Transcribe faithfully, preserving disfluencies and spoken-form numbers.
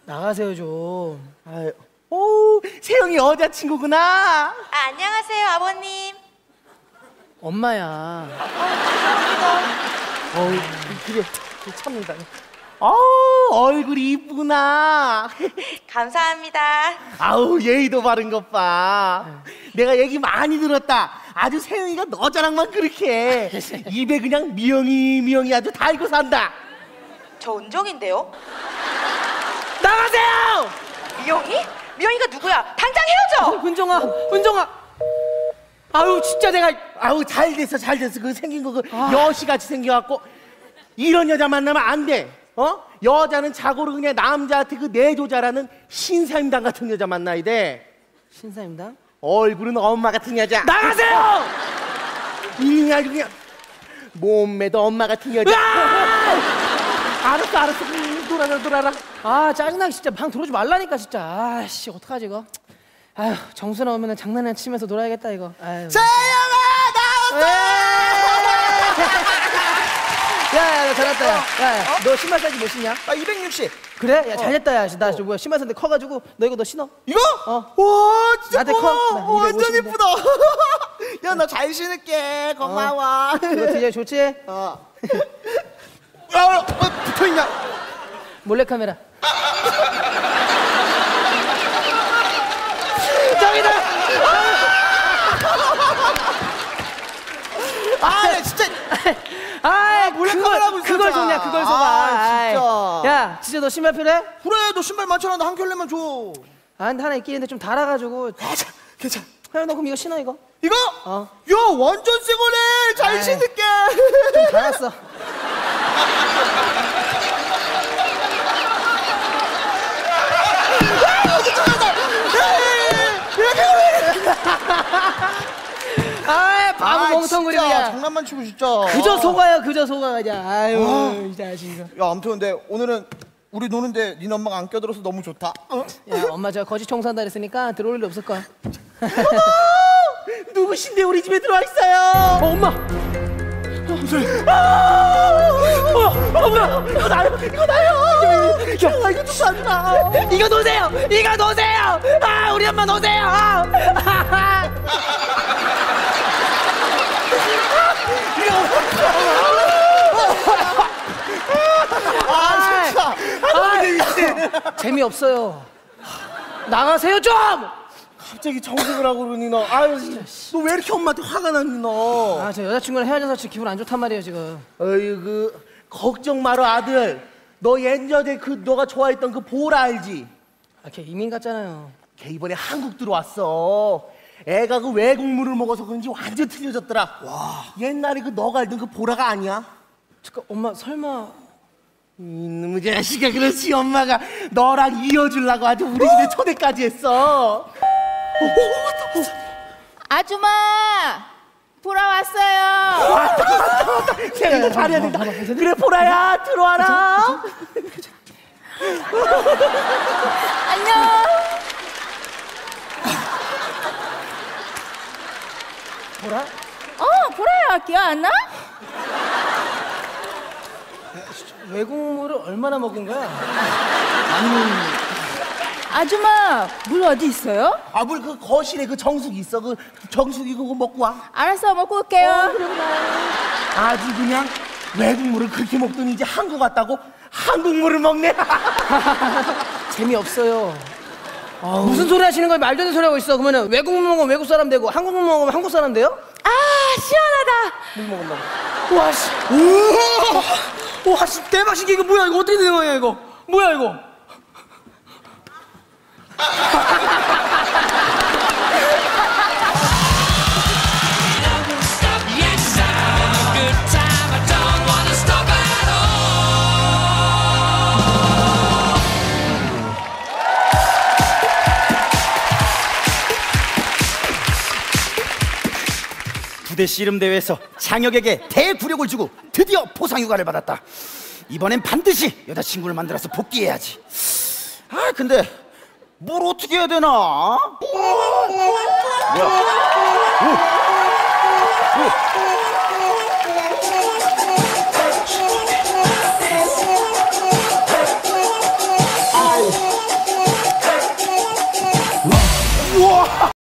나가세요 좀. 아유. 오, 세영이 여자친구구나. 아, 안녕하세요, 아버님. 엄마야. 어우, 그래, 참는다. 어우, 얼굴이 이쁘구나. 감사합니다. 아우, 예의도 바른 것 봐. 내가 얘기 많이 들었다. 아주 세영이가 너 자랑만 그렇게 해. 입에 그냥 미영이 미영이 아주 달고 산다. 저 은정인데요? 나가세요! 미영이? 미영이가 누구야? 당장 헤어져! 어, 은정아, 은정아. 아유, 진짜 내가. 아우, 잘 됐어, 잘 됐어. 그 생긴 거 그 여시같이 생겨갖고 이런 여자 만나면 안 돼. 어? 여자는 자고로 그냥 남자한테 그 내조자라는 신사임당 같은 여자 만나야 돼. 신사임당? 얼굴은 엄마 같은 여자. 나가세요! 이놈이 아주 그냥 몸매도 엄마 같은 여자. 알았어, 알았어. 놀아라, 놀아라. 아, 짜증나게 진짜 방 들어오지 말라니까 진짜. 아씨, 어떡하지 이거. 아휴, 정수 나오면 장난이나 치면서 놀아야겠다 이거. 아유. 세영아, 나왔어! 야야, 야, 잘했다. 야, 야, 야, 너 신발 사이즈 몇 신냐? 아, 이백육십. 그래? 야, 잘했다. 야, 나 저 뭐야 신발 샀는데 커가지고 너 이거 너 신어? 이거? 어. 와, 진짜 나한테 고마워. 커? 나 어, 완전 이백오십인데. 이쁘다. 야, 나 잘 신을게. 고마워. 이거 디자인 좋지? 어. 야, 어, 붙어있냐? 몰래카메라. 저기다! 아, 나 진짜. 아, 몰래카메라고 그걸, 그걸 있었잖아. 속냐, 그걸 속아. 아, 진짜. 야, 진짜 너 신발 필요해? 그래, 너 신발 많잖아. 한 켤레만 줘. 아, 근데 하나 있긴 한데 좀 달아가지고. 괜찮아, 괜찮아. 야, 너 그럼 이거 신어, 이거? 이거? 어. 야, 완전 새 거네. 잘 아이. 신을게. 좀 달았어. 아, 바보 멍텅구리야. 진짜 장난만 치고 진짜. 그저 속아요, 그저 속아 그냥. 아유, 어. 이 자식 이거. 야, 아무튼 근데 오늘은 우리 노는데 니네 엄마가 안 껴들어서 너무 좋다. 어? 야, 엄마 저 거짓 청소한다 그랬으니까 들어올 일 없을 거야. 누구신데 우리 집에 들어와 있어요? 어, 엄마. 어, 엄마, 이거 나요, 이거 나요. 야, 이거 좀 하지 마. 이거 놓으세요. 이거 놓으세요. 아, 우리 엄마 놓으세요. 아, 아, 진짜. 아, 재미없어요. 나가세요 좀. 갑자기 정색을 하고 그러니 너. 아유, 너 왜 이렇게 엄마한테 화가 났니 너? 아, 저 여자친구랑 헤어져서 지금 기분 안 좋단 말이에요 지금. 어이, 그 걱정 마라 아들. 너 옛날에 그 너가 좋아했던 그 보라 알지? 아, 걔 이민 갔잖아요. 걔 이번에 한국 들어왔어. 애가 그 외국물을 먹어서 그런지 완전 틀려졌더라. 와. 옛날에 그 너가 알던 그 보라가 아니야? 잠깐, 엄마 설마. 이놈의 자식아, 그렇지. 엄마가 너랑 이어주려고 아주 우리 집에 초대까지 했어. 아줌마! 돌아왔어요. 왔다, 왔다, 왔다. 세영이가 잘해야 된다. 그래, 보라야, 들어와라. 안녕. 보라? 어, 보라야. 기억 안 나? 외국물을 얼마나 먹은 거야? 아줌마, 물 어디 있어요? 아, 물 그 거실에 그 정수기 있어. 그 정수기 그거 먹고 와. 알았어, 먹고 올게요. 아주 그냥 외국물을 그렇게 먹더니 이제 한국 왔다고 한국물을 먹네. 재미없어요. 아우. 무슨 소리 하시는 거예요? 말도 안 되는 소리 하고 있어. 그러면 외국물 먹으면 외국 사람 되고 한국물 먹으면 한국 사람 돼요? 아, 시원하다. 물 먹는다고. 와, 씨. 우와. 와, 씨. 대박 신기. 이거 뭐야? 이거 어떻게 되는 거야, 이거? 뭐야, 이거? 부대 씨름 대회에서 장혁에게 대구력을 주고 드디어 포상 휴가를 받았다. 이번엔 반드시 여자친구를 만들어서 복귀해야지. 아, 근데 뭘 어떻게 해야 되나? 뭐야? 오. 오. 아이. 우와.